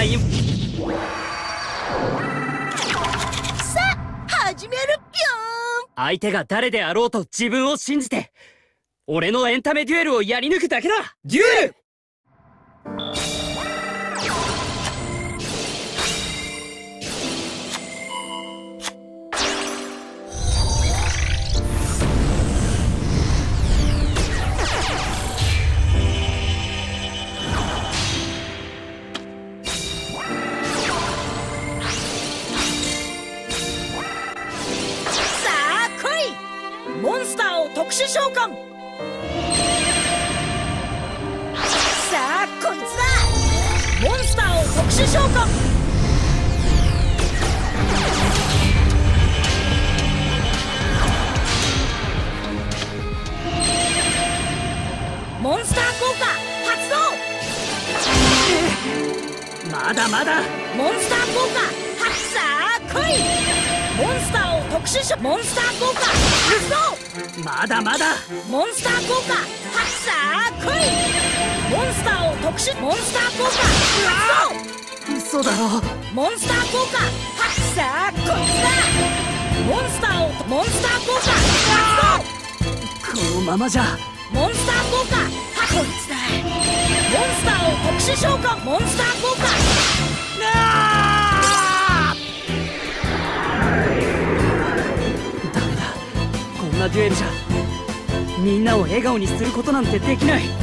がいい。 さあ始めるぴょん。 相手が誰であろうと自分を信じて俺のエンタメデュエルをやり抜くだけだ。デュエル。 モンスターを特殊召喚。さあこいつだ。モンスターを特殊召喚。モンスター効果発動。 まだまだ。 モンスター効果発。さあ来い。モンスターを特殊召喚。モンスター効果発動。 まだまだ。 モンスター効果発。さあ来い。モンスターを特殊。モンスター効果発動。 嘘だろ。 モンスター効果発。さあこいつだ。モンスターをモンスター効果発このままじゃ。 動。モンスター効果発。こいつだ。モンスターを特殊召喚。モンスター効果。 ダメだ。こんなデュエルじゃみんなを笑顔にすることなんてできない。